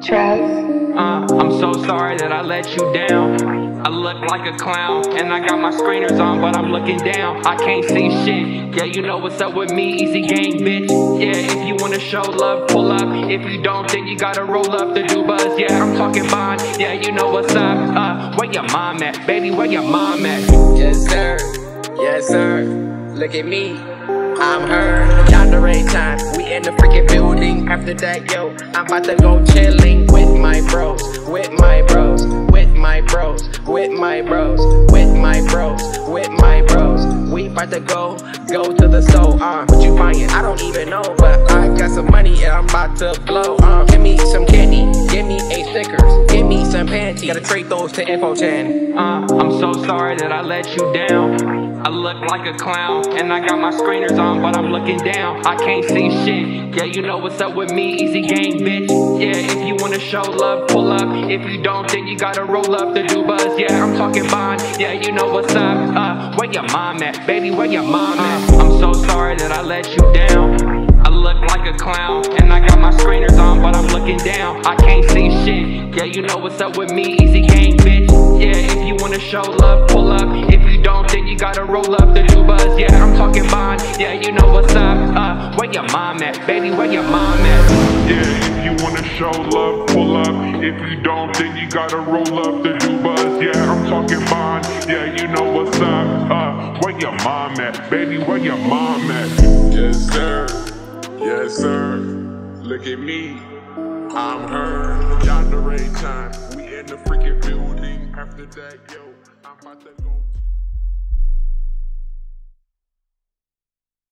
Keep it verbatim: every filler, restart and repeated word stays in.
Trav. Uh, I'm so sorry that I let you down. I look like a clown, and I got my screeners on, but I'm looking down. I can't see shit. Yeah, you know what's up with me, easy game, bitch. Yeah, if you wanna show love, pull up. If you don't, then you gotta roll up the do buzz. Yeah, I'm talking bond. Yeah, you know what's up. Uh, where your mom at, baby? Where your mom at? Yes, sir. Yes, sir. Look at me. I'm her. Yandere time. We in the freaking building. After that, yo, I'm about to go chilling with my bros, with my bros, with my bros, with my bros, with my bros, with my bros. We about to go, go to the soul. Uh, what you buying? I don't even know, but I got some money and I'm about to blow. Uh, give me some candy, give me eight stickers, give me some panties. Gotta trade those to InfoChan. Uh, I'm so sorry that I let you down. I look like a clown, and I got my screeners on, but I'm looking down. I can't see shit. Yeah, you know what's up with me, easy game, bitch. Yeah, if you wanna show love, pull up. If you don't, then you gotta roll up the do buzz. Yeah, I'm talking bond. Yeah, you know what's up. Uh, where your mom at, baby? Where your mom at? I'm so sorry that I let you down. I look like a clown, and I got my screeners on, but I'm looking down. I can't see shit. Yeah, you know what's up with me, easy game, bitch. Yeah, if you wanna show love, pull up. If you don't, then you gotta roll up the do buzz. Yeah, I'm talking bond. Yeah, you know what's up. Uh, where your mom at, baby? Where your mom at? Yeah, if you wanna show love, pull up. If you don't, then you gotta roll up the do buzz. Yeah, I'm talking bond. Yeah, you know what's up. Uh, where your mom at, baby? Where your mom at? Yes, sir. Yes, sir. Look at me. I'm her. Yandere time. We in the freaking building. After that, yo, I'm about to go.